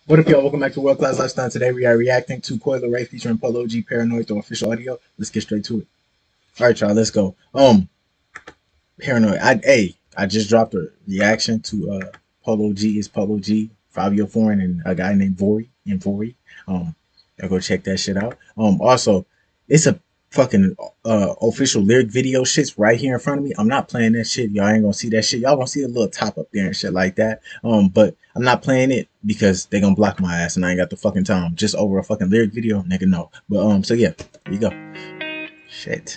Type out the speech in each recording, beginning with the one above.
What up, y'all? Welcome back to World Class Lifestyle. Today we are reacting to Coi Leray featuring Polo G, Paranoid, the official audio. Let's get straight to it. All right, y'all, let's go. Paranoid. I just dropped a reaction to Polo G is Polo G, Fabio Foreign, and a guy named Vori. Y'all go check that shit out. Also, it's a fucking official lyric video shit's right here in front of me. I'm not playing that shit. Y'all ain't gonna see that shit. Y'all gonna see a little top up there and shit like that. But I'm not playing it because they gonna block my ass and I ain't got the fucking time. Just over a fucking lyric video, nigga, no. But so yeah, here you go. Shit.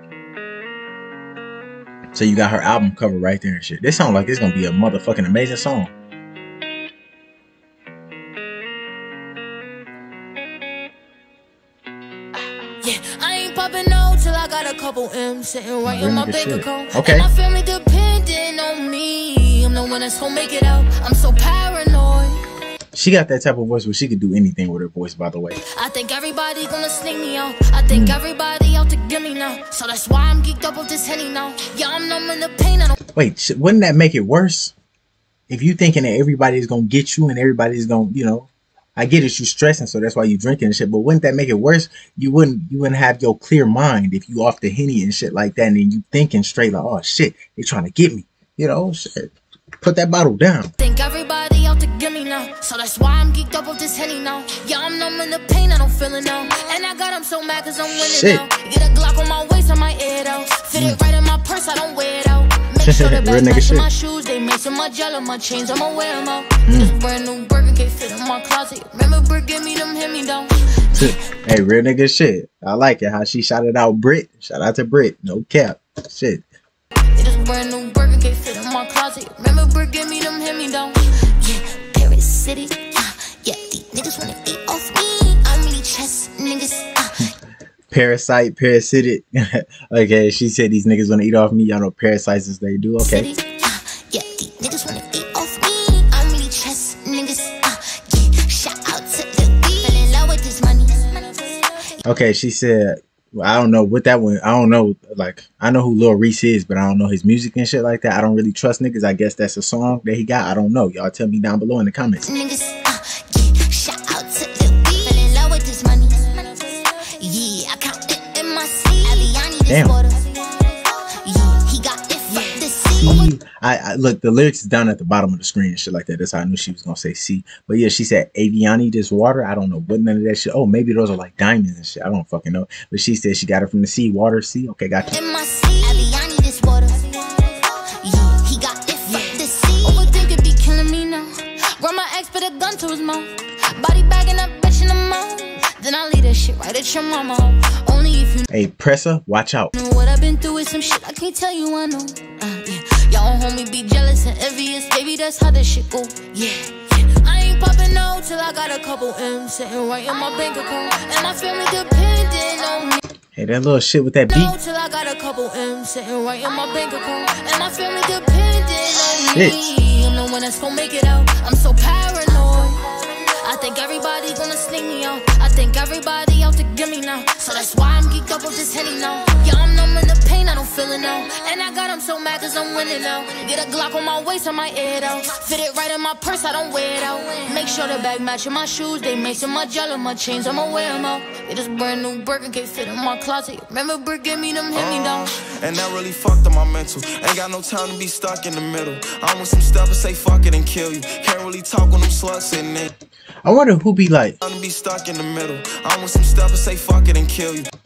So you got her album cover right there and shit. This sounds like it's gonna be a motherfucking amazing song. Yeah, I ain't popping out till I got a couple M's sitting right in my bank account. Okay. And my family depending on me. I'm the one that's gonna make it out. I'm so paranoid. She got that type of voice where she could do anything with her voice, by the way. I think everybody gonna sneak me out. I think everybody out to get me now. So that's why I'm geeked up with this Henny now. Yeah, I'm numbing the pain. I don't. Wait, wouldn't that make it worse? If you thinking that everybody's gonna get you and everybody's gonna, you know, I get it, you stressing, so that's why you drinking and shit. But wouldn't that make it worse? You wouldn't have your clear mind if you off the Henny and shit like that, and then you thinking straight like, oh shit, they trying to get me. You know, shit. Put that bottle down. Think everybody out to get me now. So that's why I'm geeked up with this Henny now. Yeah, I'm numbing the pain, I don't feel it now. And I got them so mad cause I'm winning now. Get a Glock on my waist, I might air it out. Fit it right in my purse, I don't wear it out. Make sure the bags match my shoes, they matching my jello, my chains, I'ma wear them out. This brand new burger can't fit in my closet. Remember Brit gave me them hand-me-down. Hey, real nigga shit. I like it how she shouted out Brit. Shout out to Brit. No cap. Shit. This brand new burger can't fit in my closet. Remember Brit gave me them hand-me-down. Yeah, Paris City. Yeah, these niggas wanna eat off me. I'm really chest niggas. Parasite, parasitic. Okay, she said these niggas wanna eat off me. Y'all know parasites as they do. Okay. Yeah, these niggas wanna eat off me. I'm really chest niggas. Yeah, shout out to the beat. Fell in love with this money. Okay, she said, well, I don't know what that one. I don't know. Like, I know who Lil Reese is, but I don't know his music and shit like that. I don't really trust niggas. I guess that's a song that he got. I don't know. Y'all tell me down below in the comments. Niggas, yeah, shout out to the beat. Fell in love with this money. Yeah, I count it in my sleeve. Aliani this water. Yeah, he got it from the sea. I look, the lyrics is down at the bottom of the screen and shit like that. That's how I knew she was gonna say C. But yeah, she said Aviani this water. I don't know what none of that shit. Oh, maybe those are like diamonds and shit. I don't fucking know. But she said she got it from the sea, water, sea. Okay, gotcha. In my sea, Aviani this water. Yeah, he got it from the sea. Overthink it be killing me now. Run my ex, put a gun to his mouth. Body bagging that bitch in the mouth. Then I leave that shit right at your mama. Only if you. Hey, Pressa, watch out. Know what I've been through with some shit I can't tell you. I know. Yeah. Y'all homie be jealous and envious, baby, that's how this shit go. Yeah, I ain't popping out till I got a couple M's sitting right in my bank account. And my family depending on me. Hey, that little shit with that beat. Till I got a couple M's sitting right in my bank account. And my family depending on me. I'm the one that's gonna make it out. I'm so paranoid. I think everybody gonna sneak me out. I think everybody out to get me now. So that's why I'm geeked up with this Henny now. Yeah, I'm numbing the pain, I don't feel it now. And I got them so mad cause I'm winning now. Get a Glock on my waist, I might air it out. Fit it right in my purse, I don't wear it out. Make sure the bag matching my shoes, they matching my jello, my chains, I'ma wear them out. Yeah, this brand new burger can't fit in my closet. Remember Brit gave me them hand-me-down. And that really fucked up my mental. Ain't got no time to be stuck in the middle. I'm with some stuff and say fuck it and kill you. Can't really talk when them slugs sitting there. I wonder who be like. I'm be stuck in the middle. I'm with some stuff and say fuck it and kill you.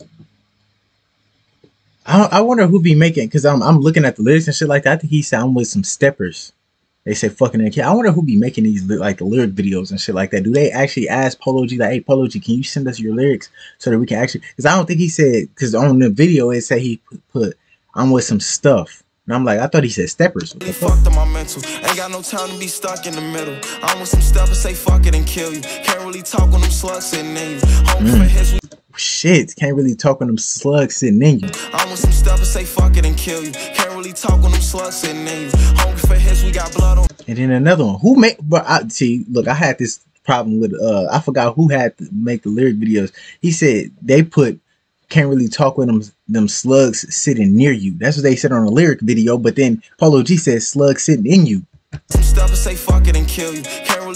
I wonder who be making, because I'm looking at the lyrics and shit like that. I think he said I'm with some steppers. They say fucking and kill. I wonder who be making these like the lyric videos and shit like that. Do they actually ask Polo G like, hey Polo G, can you send us your lyrics so that we can actually? Because I don't think he said, because on the video it said he put I'm with some stuff. And I'm like, I thought he said steppers. Really fucked up my mental. Ain't got no time to be stuck in the middle. I'm with some stuff and say fuck it and kill you. Can't really talk when them slugs sitting in you. Home for his. Shit, can't really talk when them slugs sitting in you. I'm with some stuff and say fuck it and kill you. Can't really talk when them slugs sitting in you. Home for his, we got blood on. And then another one. Who made? But I see. Look, I had this problem with. I forgot who had to make the lyric videos. He said they put can't really talk with them slugs sitting near you. That's what they said on the lyric video. But then Polo G says slugs sitting in you. Some stuff and say fuck it and kill you. Can't really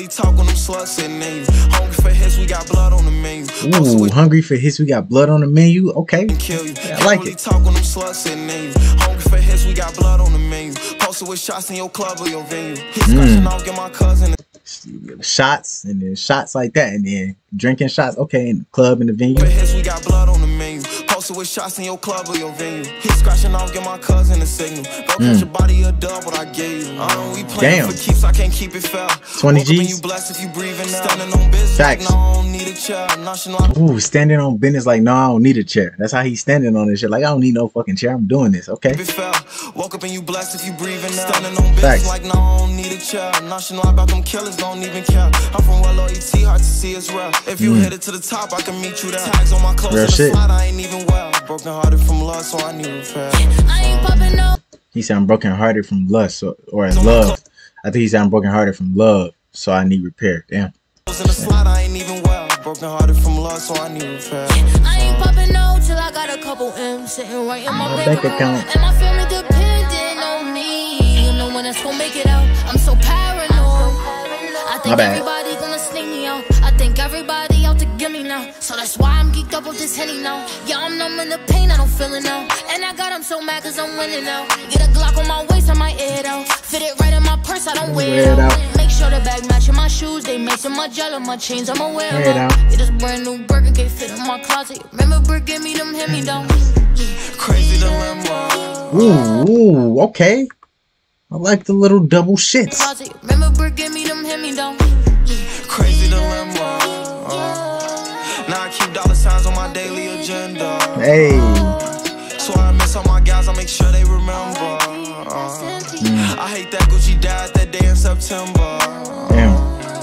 really talk when them sluts sitting in you. Hungry for hits, we got blood on the menu. Ooh, hungry for hits, we got blood on the menu. Okay, Kill you. I like it. Talk when them sluts sitting in you. Hungry for hits, we got blood on the menu. Posted with shots in your club or your venue. He's scratching off, get my cousin. Shots and then shots like that, and then drinking shots. Okay, in the club, in the venue. Hits, we got blood on the menu. Posted with shots in your club or your venue. He's scratching off, get my cousin a signal. Go catch your body a dub, what I gave you. We playing for keeps, I can't keep it fair. 20 G's. You blessed if you breathing now. Standing on business, facts. Like, no, I don't need a chair. Ooh, standing on business like no, I don't need a chair. That's how he's standing on this shit. Like I don't need no fucking chair. I'm doing this. Okay. Woke up and you blessed if you breathing now. Standing on business like no, I don't need a chair. Nonchalant about them killers, don't even care. I'm from well ET, hard to see it's real. If you hit it to the top, I can meet you there. Tags on my clothes real in the shit. slide, I ain't even well. Broken hearted from love, so I need repair. I ain't popping no. He said I'm broken hearted from lust or love. I think he said I'm broken hearted from love, so I need repair. Damn. In the slide, I ain't even well. Broken hearted from love, so I need repair. I ain't popping no till I got a couple M's sitting right in my bank account. And my family depending on me. You know when it's gonna make it out. I'm so paranoid. I think everybody gonna sneak me out. I think everybody out to get me now. So that's why I'm geeked up with this Henny now. Yeah, I'm numbing the pain, I don't feel it now. And I got him so mad cause I'm winning now. Get a Glock on my waist, I might air it out. Fit it right in my purse, I don't wear it out. Make sure the bag matching my shoes. They matching my jello, my chains, I'm aware of it. Get this brand new burger, get fit in my closet. Remember Brick, give me them hand-me-downs. Crazy dilemma. Ooh, okay. I like the little double shits. Remember Brick, give me them hand-me-downs. Crazy dilemma. Now I keep dollar signs on my daily agenda. Hey. So I miss all my guys, I make sure they remember. I hate that Gucci died that day in September. Damn.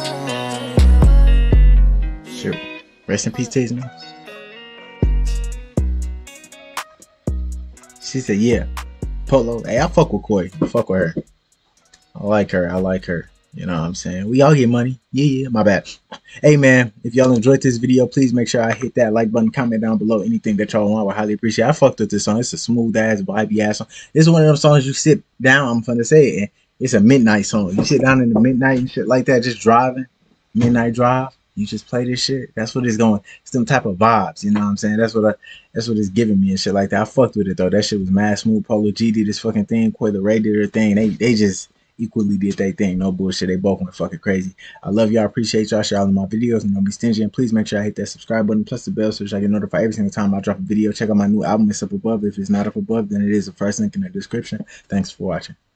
Sure. Rest in peace, Taze, man. She said, yeah. Polo. Hey, I fuck with Koi. I fuck with her. I like her. I like her. You know what I'm saying? We all get money. Yeah, my bad. Hey, man, if y'all enjoyed this video, please make sure I hit that like button, comment down below anything that y'all want. I would highly appreciate it. I fucked with this song. It's a smooth ass, vibey ass song. This is one of them songs you sit down, I'm finna say it, and it's a midnight song. You sit down in the midnight and shit like that, just driving, midnight drive. You just play this shit. That's what it's going. It's them type of vibes. You know what I'm saying? That's what it's giving me and shit like that. I fucked with it though. That shit was mad smooth. Polo G did this fucking thing. Coi Leray did her thing. They just equally did their thing. No bullshit. They both went fucking crazy. I love y'all. Appreciate y'all. Share all of my videos and don't be stingy. And please make sure I hit that subscribe button plus the bell so that I get notified every single time I drop a video. Check out my new album. It's up above. If it's not up above, then it is the first link in the description. Thanks for watching.